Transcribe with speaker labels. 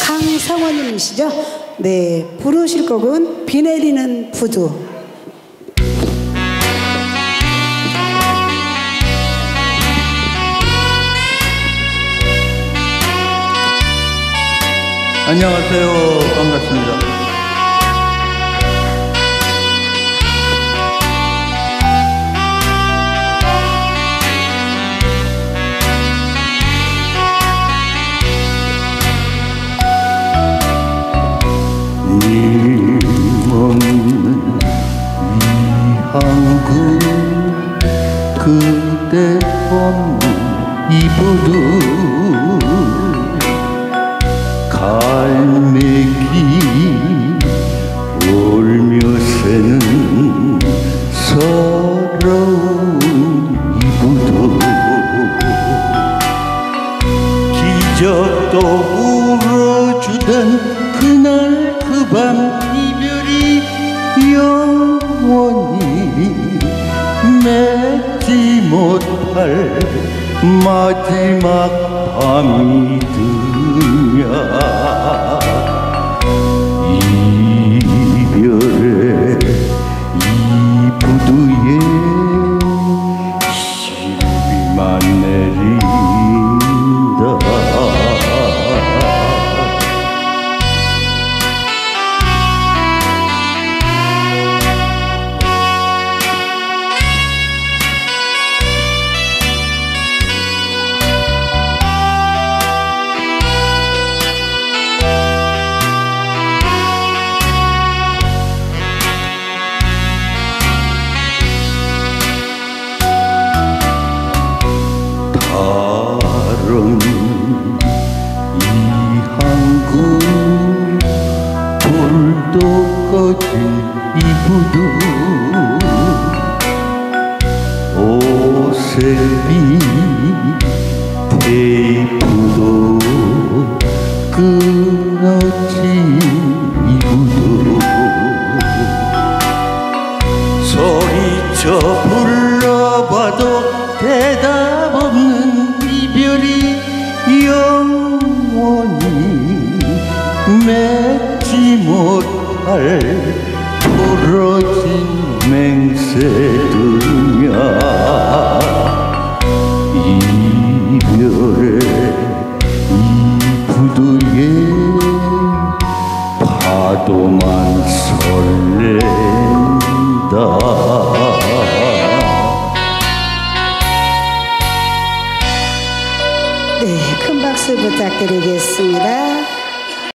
Speaker 1: 강성원님이시죠? 네, 부르실 곡은 비 내리는 부두.
Speaker 2: 안녕하세요. 반갑습니다. 힘없는 이 한국 그대 없는 이 부두 갈매기 울며 새는 서러운 이 부두 기적도 울어주던 그날 그 밤 이별이 영원히 맺지 못할 마지막 밤이 되면 이별의 이 부두에 실비만 내린다. 이 한국 불도 꺼진 이 부두 오색비 테이프도 끊어진 이 부두 소리쳐 불러봐도 대답 없는 이별이 영원히 맺지 못할 부러진 맹세들이야. 이별의 이 부두에 파도만 설렌다.
Speaker 1: 네, 큰 박수 부탁드리겠습니다.